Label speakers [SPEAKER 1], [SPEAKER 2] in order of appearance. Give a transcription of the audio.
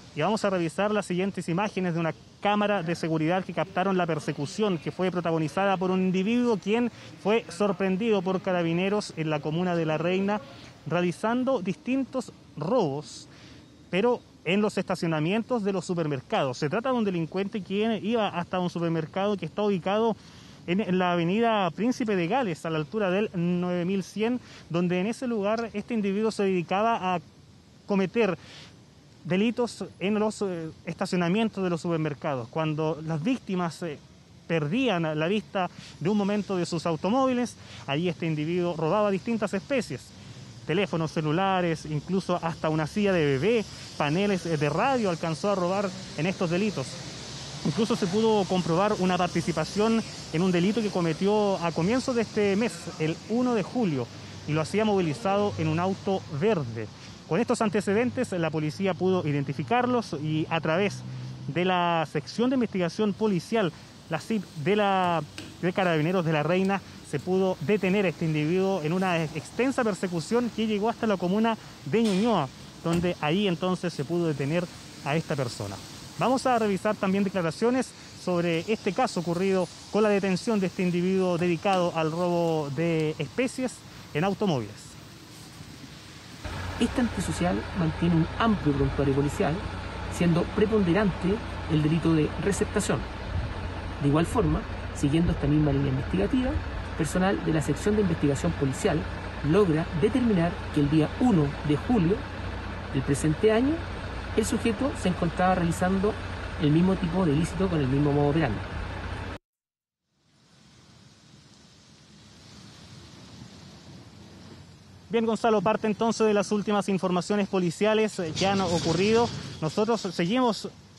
[SPEAKER 1] y vamos a revisar las siguientes imágenes de una cámara de seguridad que captaron la persecución que fue protagonizada por un individuo quien fue sorprendido por carabineros en la comuna de La Reina realizando distintos robos, pero en los estacionamientos de los supermercados. Se trata de un delincuente quien iba hasta un supermercado que está ubicado en la avenida Príncipe de Gales, a la altura del 9100, donde en ese lugar este individuo se dedicaba a cometer delitos en los estacionamientos de los supermercados. Cuando las víctimas perdían la vista de un momento de sus automóviles, allí este individuo robaba distintas especies: teléfonos celulares, incluso hasta una silla de bebé, paneles de radio alcanzó a robar en estos delitos. Incluso se pudo comprobar una participación en un delito que cometió a comienzos de este mes, el 1 de julio, y lo hacía movilizado en un auto verde. Con estos antecedentes, la policía pudo identificarlos y a través de la sección de investigación policial, la CIP de Carabineros de La Reina, se pudo detener a este individuo en una extensa persecución que llegó hasta la comuna de Ñuñoa, donde ahí entonces se pudo detener a esta persona. Vamos a revisar también declaraciones sobre este caso ocurrido con la detención de este individuo dedicado al robo de especies en automóviles.
[SPEAKER 2] Esta antisocial mantiene un amplio prontuario policial, siendo preponderante el delito de receptación. De igual forma, siguiendo esta misma línea investigativa, personal de la sección de investigación policial logra determinar que el día 1 de julio del presente año el sujeto se encontraba realizando el mismo tipo de ilícito con el mismo modo operandi.
[SPEAKER 1] Bien, Gonzalo, parte entonces de las últimas informaciones policiales que han ocurrido. Nosotros seguimos